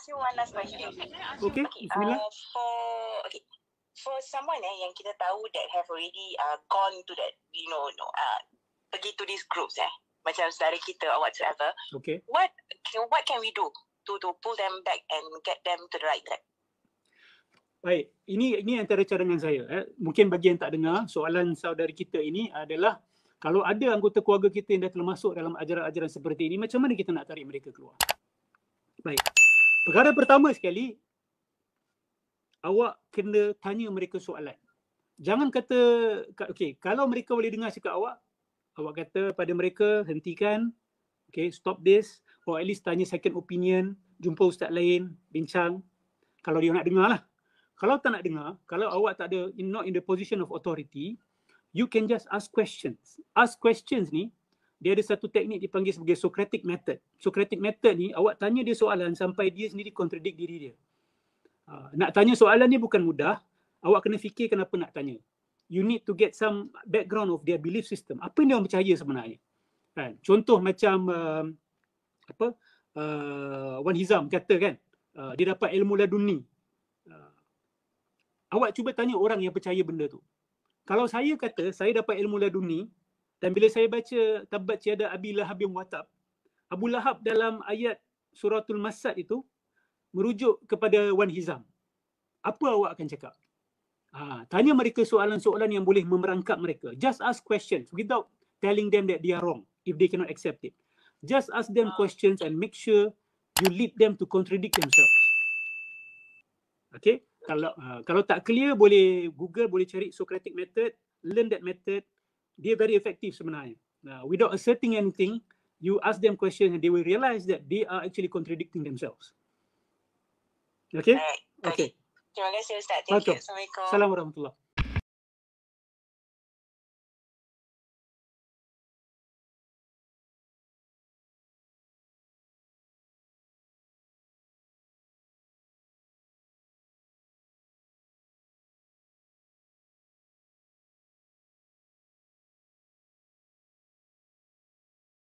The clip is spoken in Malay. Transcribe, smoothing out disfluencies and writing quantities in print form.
ask you one last question. Okay, bismillah. For someone yang kita tahu that have already gone to that, pergi to these groups macam saudara kita or whatsoever. Okay. What can we do to pull them back and get them to the right track? Baik, ini antara cadangan saya. Mungkin bagi yang tak dengar, soalan saudari kita ini adalah kalau ada anggota keluarga kita yang dah termasuk dalam ajaran-ajaran seperti ini, macam mana kita nak tarik mereka keluar? Baik. Perkara pertama sekali, awak kena tanya mereka soalan. Jangan kata, okay, kalau mereka boleh dengar cakap awak kata pada mereka, hentikan, okay, stop this, or at least tanya second opinion, jumpa ustaz lain, bincang, kalau dia nak dengar lah. Kalau tak nak dengar, kalau awak tak ada, not in the position of authority, you can just ask questions. Ask questions ni, dia ada satu teknik dipanggil sebagai Socratic method. Socratic method ni, awak tanya dia soalan sampai dia sendiri contradict diri dia. Nak tanya soalan ni bukan mudah. Awak kena fikir kenapa nak tanya. You need to get some background of their belief system. Apa yang dia orang percaya sebenarnya? Kan? Contoh macam Wan HIZAM kata kan, dia dapat ilmu laduni. Awak cuba tanya orang yang percaya benda tu. Kalau saya kata saya dapat ilmu laduni dan bila saya baca tabat tiada Abi Lahab yang watab, Abu Lahab dalam ayat suratul Masad itu merujuk kepada Wan HIZAM. Apa awak akan cakap? Tanya mereka soalan-soalan yang boleh memerangkap mereka. Just ask questions without telling them that they are wrong if they cannot accept it. Just ask them questions and make sure you lead them to contradict themselves. Okay? Kalau tak clear, boleh Google, boleh cari Socratic method, learn that method. Dia very effective sebenarnya. Without asserting anything, you ask them questions and they will realize that they are actually contradicting themselves. Okay? Right. Okay. Terima kasih Ustaz. Thank you. Assalamualaikum. Assalamualaikum warahmatullahi.